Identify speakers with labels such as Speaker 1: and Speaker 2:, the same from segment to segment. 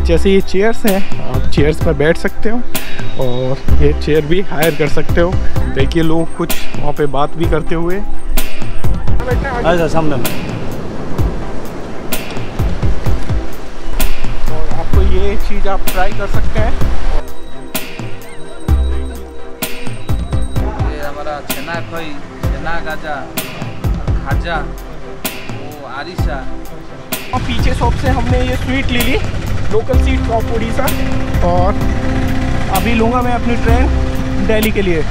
Speaker 1: जैसे ये चेयर्स हैं, आप चेयर्स पर बैठ सकते हो और ये चेयर भी हायर कर सकते हो। देखिए लोग कुछ वहाँ पे बात भी करते हुए सामने में। और आपको ये चीज़ आप ट्राई कर सकते हैं।
Speaker 2: ये हमारा छेना खोई, छेना गाजा, खाजा, वो आरिशा।
Speaker 1: और पीछे शॉप से हमने ये स्वीट ली लोकल स्वीट ऑफ उड़ीसा। और अभी लूँगा मैं अपनी ट्रेन दिल्ली के लिए।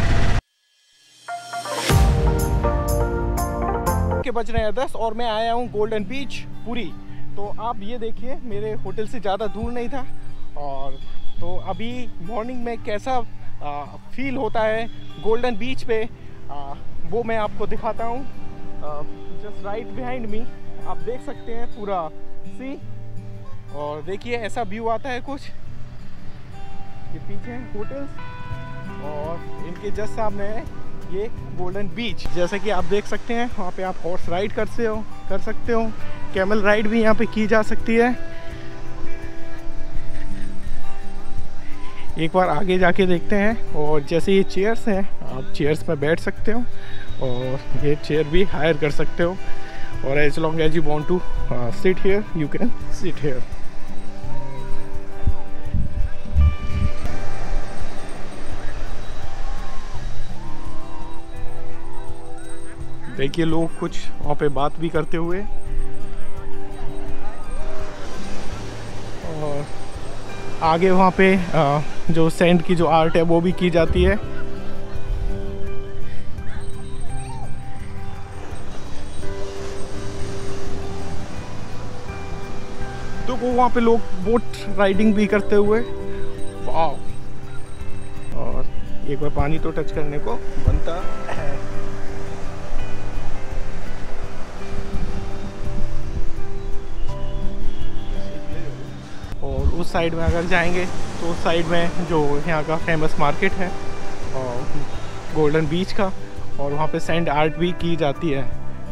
Speaker 1: के बज रहे हैं 10 और मैं आया हूँ गोल्डन बीच पुरी। तो आप ये देखिए मेरे होटल से ज़्यादा दूर नहीं था। और तो अभी मॉर्निंग में कैसा फील होता है गोल्डन बीच पे, वो मैं आपको दिखाता हूँ। जस्ट राइट बिहाइंड मी आप देख सकते हैं पूरा सी। और देखिए ऐसा व्यू आता है कुछ। ये पीछे होटल्स और इनके जस्ट सामने है ये गोल्डन बीच। जैसे कि आप देख सकते हैं वहाँ पे आप हॉर्स राइड कर सकते हो। कैमल राइड भी यहाँ पे की जा सकती है। एक बार आगे जाके देखते हैं। और जैसे ये चेयर्स हैं, आप चेयर्स पर बैठ सकते हो और ये चेयर भी हायर कर सकते हो। और as long as you want to sit here you can sit here. देखिए लोग कुछ वहाँ पे बात भी करते हुए। और आगे वहाँ पे जो सैंड की जो आर्ट है वो भी की जाती है। तो वो वहाँ पे लोग बोट राइडिंग भी करते हुए। वाह। और एक बार पानी तो टच करने को बनता है। और उस साइड में अगर जाएंगे तो उस साइड में जो यहाँ का फेमस मार्केट है और गोल्डन बीच का, और वहाँ पे सैंड आर्ट भी की जाती है।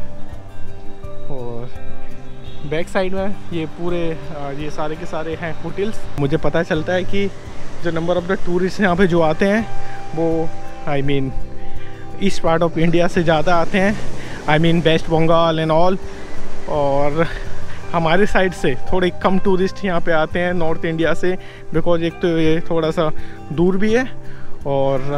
Speaker 1: और बैक साइड में ये पूरे ये सारे के सारे हैं होटल्स। मुझे पता चलता है कि जो नंबर ऑफ़ द टूरिस्ट यहाँ पे जो आते हैं वो I mean east part of India से ज़्यादा आते हैं। I mean West Bengal and all. और हमारे साइड से थोड़े कम टूरिस्ट यहाँ पे आते हैं नॉर्थ इंडिया से, बिकॉज एक तो ये थोड़ा सा दूर भी है और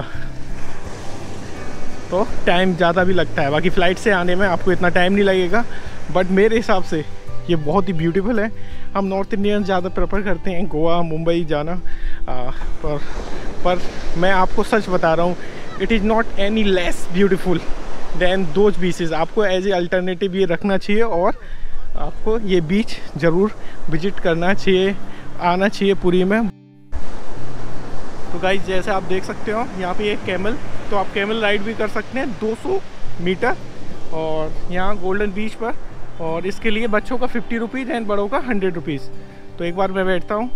Speaker 1: तो टाइम ज़्यादा भी लगता है। बाकी फ़्लाइट से आने में आपको इतना टाइम नहीं लगेगा। बट मेरे हिसाब से ये बहुत ही ब्यूटीफुल है। हम नॉर्थ इंडियन ज़्यादा प्रेफर करते हैं गोवा मुंबई जाना। पर मैं आपको सच बता रहा हूँ, it is not any less beautiful than those beaches. आपको एज ए अल्टरनेटिव ये रखना चाहिए और आपको ये बीच ज़रूर विजिट करना चाहिए, आना चाहिए पुरी में। तो गाइस जैसे आप देख सकते हो यहाँ पे एक कैमल, तो आप कैमल राइड भी कर सकते हैं 200 मीटर और यहाँ गोल्डन बीच पर। और इसके लिए बच्चों का 50 रुपीज़ एंड बड़ों का 100 रुपीज़। तो एक बार मैं बैठता हूँ।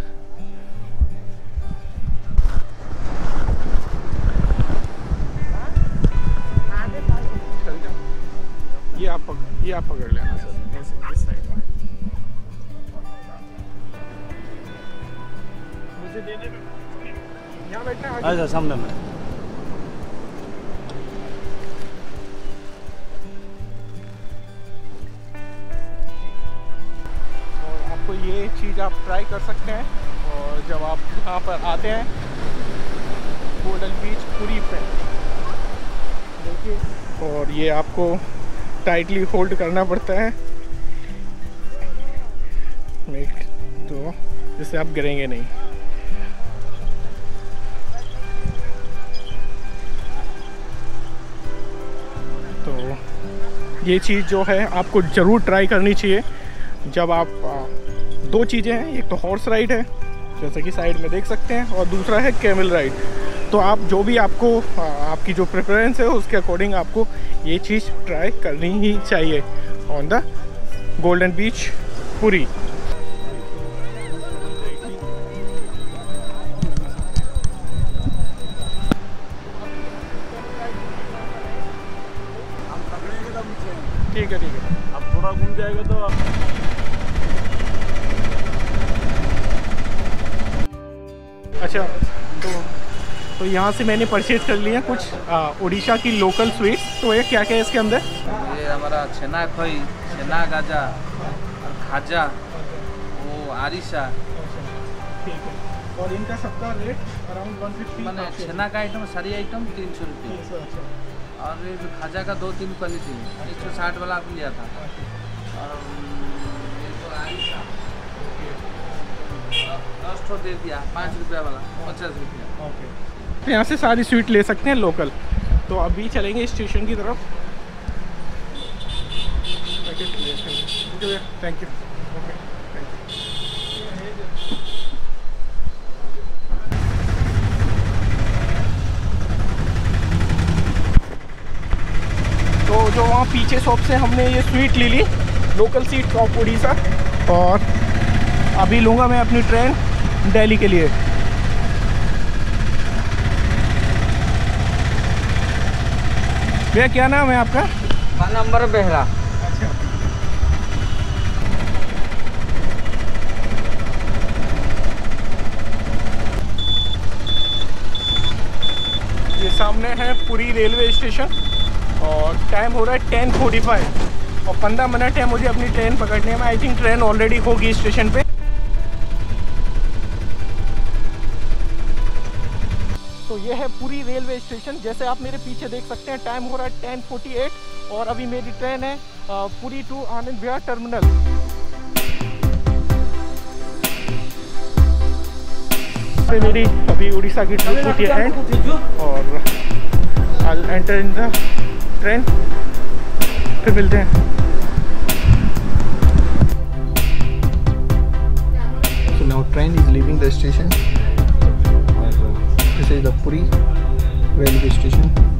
Speaker 1: ये आप पकड़ लेना सर, ऐसे इस साइड में मुझे दे दे। यहाँ बैठना है सर सामने में। और आपको ये चीज़ आप ट्राई कर सकते हैं। और जब आप यहाँ पर आते हैं गोल्डन बीच पुरी पे देखिए, और ये आपको टाइटली होल्ड करना पड़ता है तो जिससे आप गिरेंगे नहीं। तो ये चीज़ जो है आपको ज़रूर ट्राई करनी चाहिए। जब आप दो चीज़ें हैं, एक तो हॉर्स राइड है जैसे कि साइड में देख सकते हैं, और दूसरा है कैमल राइड। तो आप जो भी आपको आपकी जो प्रेफरेंस है उसके अकॉर्डिंग आपको ये चीज़ ट्राई करनी ही चाहिए on the golden beach Puri. ठीक है अब थोड़ा घूम जाएगा तो अच्छा, तो यहाँ से मैंने परचेज कर लिया कुछ उड़ीसा की लोकल स्वीट्स। तो ये क्या क्या है इसके अंदर?
Speaker 2: ये हमारा छेना खोई, छेना गाजा और खाजा, वो आरिशा।
Speaker 1: ठीक है। और इनका सबका रेट अराउंड 150?
Speaker 2: मैंने छेना का आइटम, सारी आइटम 300 रुपये। और ये जो खाजा का 2-3 क्वालिटी 160 वाला आप लिया था। और ये तो आरिशा 10 दे दिया, 5 रुपया वाला 50 रुपया।
Speaker 1: ओके, तो यहाँ से सारी स्वीट ले सकते हैं लोकल। तो अभी चलेंगे स्टेशन की तरफ। Thank you. तो जो वहाँ पीछे शॉप से हमने ये स्वीट ले ली, लोकल स्वीट ऑफ उड़ीसा, और अभी लूँगा मैं अपनी ट्रेन दिल्ली के लिए। भैया क्या नाम है आपका?
Speaker 2: नंबर बेहरा।
Speaker 1: अच्छा, ये सामने है पुरी रेलवे स्टेशन और टाइम हो रहा है 10:45 और 15 मिनट है मुझे अपनी ट्रेन पकड़ने में। आई थिंक ट्रेन ऑलरेडी होगी स्टेशन पे। तो ये है पुरी रेलवे स्टेशन। जैसे आप मेरे पीछे देख सकते हैं, टाइम हो रहा है 10:48 और अभी मेरी ट्रेन है पुरी टू आनंद विहार टर्मिनल। मेरी अभी उड़ीसा की ट्रिप होती है एंड, और I will enter in the train. फिर मिलते हैं। So now train is leaving the station. This is the Puri railway station.